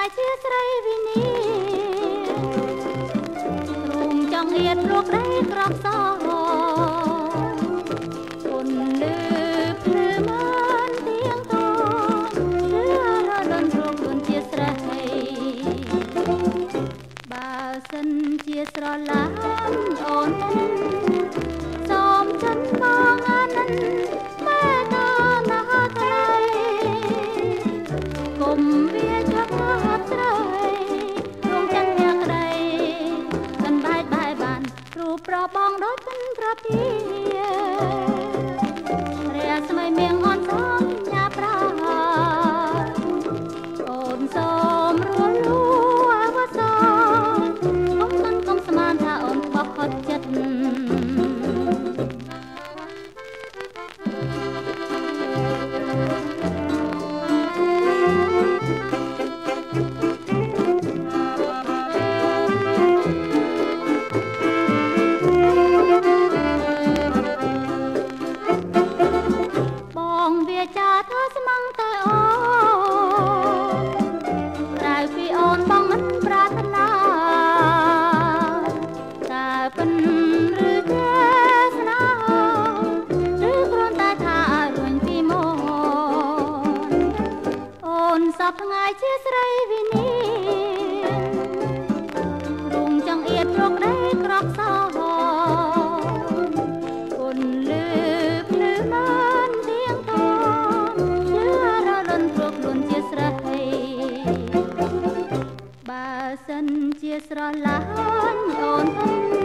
ជាស្រីវិនីទ្រូងចង់ៀតរកដីក្រកសគុនលឺភ្លឺមិនទៀងតលឺរលន់រកខ្លួនជាស្រីបើសិនជាស្រឡាញ់អូនសូមចិនបងអានិនម៉ែតណាថ្លៃគុំវាជាប់ស្រីរងចាំញ៉ាក្ដីមិនបែកបែបានរូបប្របងដូចមិនប្រពីរាស្មីមៀងអនសំញាប្រាអូនសូមរួលលូអវសអូនមិនកុំស្មានថាអូនបោះហត់ចិត្តចាเธอស្មងតែអូក្រៅពីអូនបងមិនប្រាថ្នាតើពិនឬចេស្នាឬគ្រាន់តែថារួញពីមកអូនសពថ្ងៃជាស្រីវិនីរងចង់អៀតរកដីក្រកសគុនលឺភ្លឺមិនទៀងតបើសិនជាស្រឡាញ់អូន